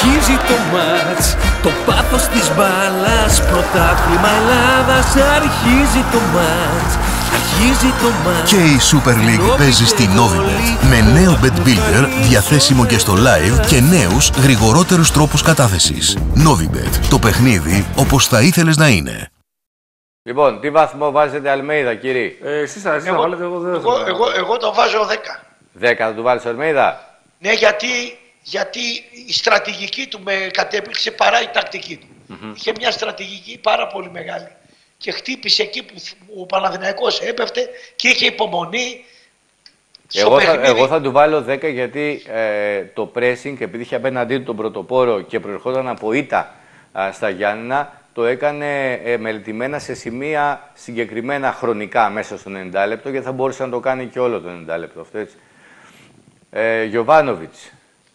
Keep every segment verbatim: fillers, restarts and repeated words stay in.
Αρχίζει το μάτς, το πάθος της μπάλας. Πρωτάθλημα Ελλάδας. Αρχίζει το μάτς, αρχίζει το μάτς. Και η Super League παίζει στη Novibet με νέο Bet Builder διαθέσιμο και στο live και νέους γρηγορότερους τρόπους κατάθεσης. Novibet, το παιχνίδι όπως θα ήθελες να είναι. Λοιπόν, τι βαθμό βάζετε Αλμέιδα, κύριε? Ε, εσείς θα Εγώ, βάλετε, εγώ δεν εγώ, εγώ, εγώ το βάζω δέκα. δέκα θα του βάλεις Αλμέιδα. Ναι, γιατί, γιατί η στρατηγική του με κατέπληξε παρά η τακτική του. Mm-hmm. Είχε μια στρατηγική πάρα πολύ μεγάλη. Και χτύπησε εκεί που ο Παναθηναϊκός έπεφτε και είχε υπομονή. Εγώ θα, εγώ θα του βάλω δέκα γιατί ε, το pressing, επειδή είχε απέναντί του τον πρωτοπόρο και προερχόταν από ήττα α, στα Γιάννηνα, το έκανε ε, μελετημένα σε σημεία συγκεκριμένα χρονικά μέσα στο ενενήντα λεπτό και θα μπορούσε να το κάνει και όλο το ενενήντα λεπτό αυτό, έτσι. Ε, Γιοβάνοβιτς.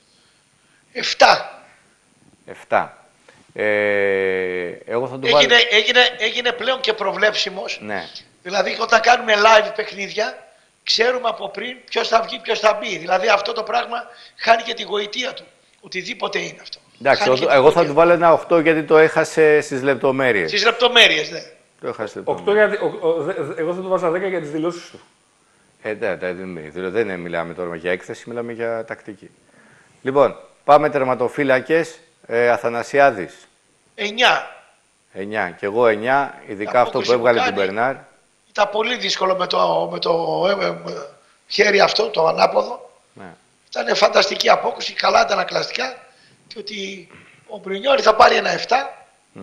Εφτά. Εφτά. Ε, εγώ θα του έγινε, βάλω... έγινε, έγινε πλέον και προβλέψιμος. Ναι. Δηλαδή όταν κάνουμε live παιχνίδια, ξέρουμε από πριν ποιος θα βγει, ποιος θα μπει. Δηλαδή αυτό το πράγμα χάνει και τη γοητεία του. Οτιδήποτε είναι αυτό. Εντάξει, εγώ, εγώ θα του βάλω ένα οκτώ γιατί το έχασε στις λεπτομέρειες. Στις λεπτομέρειες, ναι. Το έχασε οκτώ γιατί, ο, ο, ο, εγώ θα του βάζα δέκα για τις δηλώσεις του. Ε, ναι, δεν, δεν μιλάμε τώρα για έκθεση, μιλάμε για τακτική. Λοιπόν, πάμε τερματοφύλακες. Ε, Αθανασιάδης. εννιά. εννιά. Και εγώ εννιά, ειδικά αυτό που έβγαλε τον Μπερνάρ. Ήταν πολύ δύσκολο με το, με το ε, ε, χέρι αυτό, το ανάποδο. Ναι. Ήταν φανταστική απόκριση, καλά αντανακλαστικά. Και ότι ο Μπρινιόλι θα πάρει ένα επτά. Mm.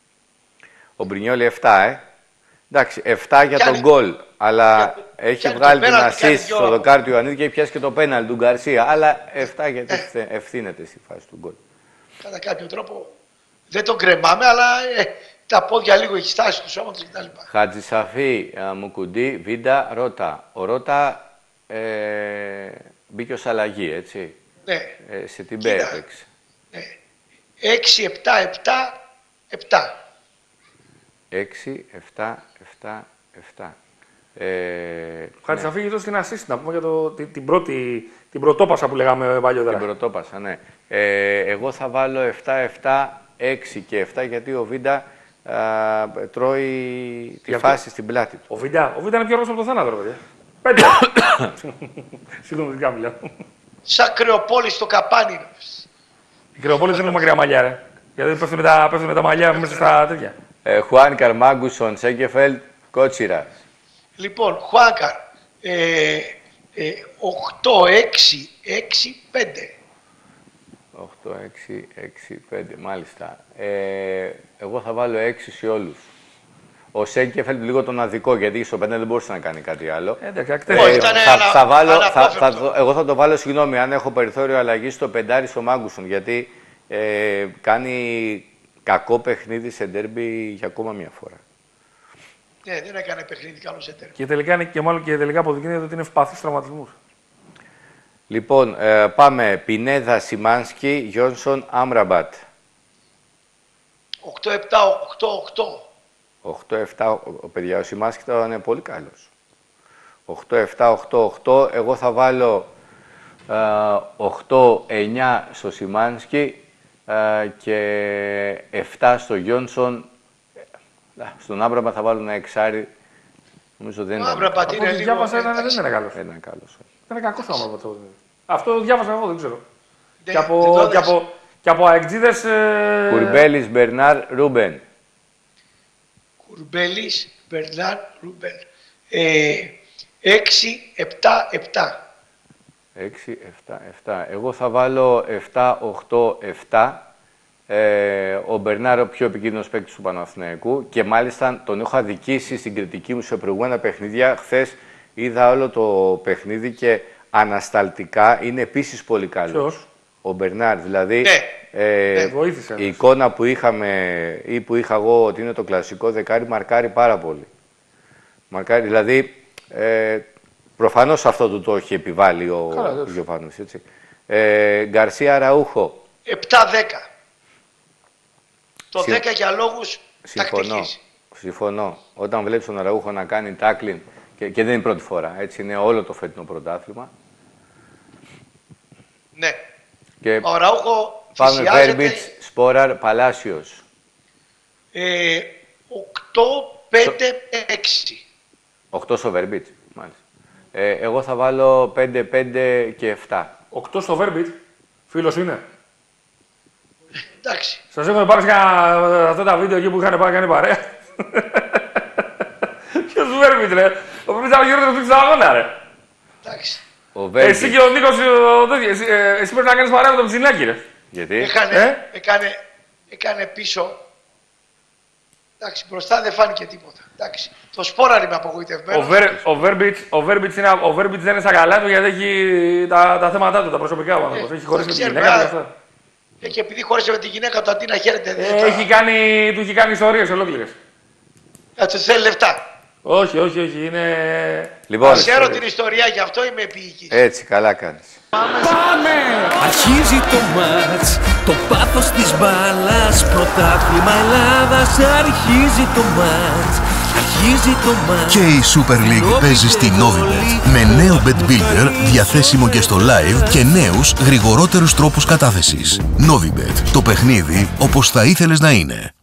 Ο Μπρινιόλι επτά, ε. Εντάξει, επτά για τον γκολ. Αλλά και, έχει βγάλει την assist στο δοκάρι του Ιωαννίδη και έχει πιάσει και το πέναλ του Γκαρσία. Αλλά επτά γιατί ε. ευθύνεται στη φάση του γκολ. Κατά κάποιο τρόπο δεν τον κρεμάμε, αλλά ε, τα πόδια λίγο έχει στάσει του σώματος κτλ. Χατζησαφή, Μουκουντή, Βίντα, Ρώτα. Ο Ρώτα ε, μπήκε ως αλλαγή, έτσι. Ναι. Ε, σε την Μπέ έπαιξε. Ναι. έξι, επτά, επτά, επτά. έξι, επτά, επτά, επτά. Ε, Χάρη ναι. Εδώ στην assist, να πούμε για το, την, την, πρώτη, την πρωτόπασα που λέγαμε παλιότερα. Την πρωτόπασα, ναι. Ε, εγώ θα βάλω επτά, επτά, έξι και επτά γιατί ο Βίντα α, τρώει τη για φάση αυτό. Στην πλάτη του. Ο Βίντα, ο Βίντα είναι πιο ρώσο από το θάνατο, ρε παιδιά. Πέντε. Συγγνώμη, τι μιλάω. Σαν Κρεοπόλη στο καπάνι. Η Κρεοπόλη δεν είναι μακριά μαλλιά, ρε. Γιατί πέφτουν με τα, πέφτουν με τα μαλλιά μέσα στα τέτοια. Ε, Χουάν Καρμάγκουσον, Σέγκεφελτ, Κότσιρας. Λοιπόν, Χουάνκαρ, ε, ε, οκτώ, έξι, έξι, πέντε. οκτώ, έξι, έξι, πέντε, μάλιστα. Ε, εγώ θα βάλω έξι σε όλους. Ο Σέγκεφελτ λίγο τον αδικό, γιατί στο πέντε δεν μπορούσε να κάνει κάτι άλλο. Ε, ε, θα, θα βάλω, θα, θα, εγώ θα το βάλω, συγγνώμη, αν έχω περιθώριο αλλαγή στο πεντάρι στο Μάγκουσον, γιατί ε, κάνει κακό παιχνίδι σε ντέρμπι για ακόμα μία φορά. Ναι, δεν έκανε παιχνίδι καλό σε τέρμα. Και τελικά είναι και μάλλον και τελικά αποδεικνύεται ότι είναι ευπαθής τραυματισμούς. Λοιπόν, ε, πάμε. Πινέδα, Σιμάνσκι, Γιόνσον, Άμραμπατ. οκτώ, επτά, οκτώ, οκτώ. οκτώ, επτά, ο παιδιά, ο Σιμάνσκι τώρα είναι πολύ καλός. οκτώ, επτά, οκτώ, οκτώ. Εγώ θα βάλω ε, οκτώ, εννιά στο Σιμάνσκι ε, και επτά στο Γιόνσον. Στον Άμπραμπα θα βάλω ένα εξάρι. Νομίζω δεν είναι. Άμπραμπα είναι. Αυτό διάβασα ήταν, δεν είναι καλός. Ένα καλός. Είναι κακός ο Άμπραμπα. Αυτό διάβασα εγώ, δεν ξέρω. Δεν, και από, και από, και από αεξίδες... Ε... Κουρμπέλης, Μπερνάρ, Ρούμπεν. Κουρμπέλης, Μπερνάρ, Ρούμπεν. Ε, έξι, επτά, επτά. έξι, επτά, επτά. Εγώ θα βάλω επτά, οκτώ, επτά. Ε, ο Μπερνάρ ο πιο επικίνδυνος παίκτης του Παναθηναϊκού και μάλιστα τον έχω αδικήσει στην κριτική μου σε προηγούμενα παιχνίδια. Χθες είδα όλο το παιχνίδι και ανασταλτικά είναι επίσης πολύ καλός. Ποιος? Ο Μπερνάρ, δηλαδή ναι. Ε, ναι, βοήθησε, η εικόνα που είχαμε ή που είχα εγώ ότι είναι το κλασικό δεκάρι μαρκάρει πάρα πολύ. Μαρκάρει, δηλαδή ε, προφανώς αυτό του το έχει επιβάλει ο Γιωβάνος, έτσι. Ε, Γκαρσία Ραούχο. επτά δέκα. Το δέκα για λόγους συμφωνώ, τακτικής. Συμφωνώ. Όταν βλέπεις τον Αραούχο να κάνει τάκλιν, και, και δεν είναι η πρώτη φορά, έτσι είναι όλο το φετινό πρωτάθλημα. Ναι. Και... Ο Αραούχο Πάμε Βέρμπιτς, Σπόραρ, Παλάσιος. Ε, οκτώ πέντε έξι. οκτώ στο Βέρμπιτς, μάλιστα. Ε, εγώ θα βάλω πέντε πέντε και επτά. οκτώ στο Βέρμπιτς, φίλος είναι. Εντάξει. Σας έχουν πάρει σε αυτά τα βίντεο εκεί που είχαν πάει κάνει παρέα. Ποιος Βέρμπιτς, ρε. Ο Βέρμπιτς ήταν γύρω του στον αγώνα, ρε. Εντάξει. Εσύ και ο Νίκος, εσύ, εσύ πρέπει να κάνεις παρέα με τον Ψινάκη, ρε. Γιατί? Έκανε, Ε? έκανε, έκανε πίσω. Εντάξει, μπροστά δεν φάνηκε τίποτα. Εντάξει. Το Σπόραρ είμαι απογοητευμένος. Ο, Βέρ, ο, Βέρμπιτς, ο, Βέρμπιτς είναι, ο Βέρμπιτς δεν είναι στα καλά του γιατί έχει τα, τα θέματα του, τα προσωπικά του άνθρωπος. Ε, έχει χωρίσει με τη ξέρουμε, γυναίκα α, και αυτά. Ε, και επειδή χώρισε με τη γυναίκα του αντί να χαίρεται. Ε, δεν τα- έχει κάνει, του έχει κάνει ιστορίες ολόκληρες. Ε, του θέλει λεφτά. Όχι, όχι, όχι. Είναι. Λοιπόν, Ξέρω την ιστορία, γι' αυτό είμαι επίοικης. έτσι, καλά κάνεις. Αρχίζει το μάτς, το πάθος της μπάλας. Πρωτάθλημα Ελλάδας, αρχίζει το μάτς. Αρχίζει το μάτς. Και η Super League παίζει στη Novibet με νέο Bet Builder διαθέσιμο και στο live και νέους γρηγορότερους τρόπους κατάθεσης. Novibet, το παιχνίδι όπως θα ήθελες να είναι.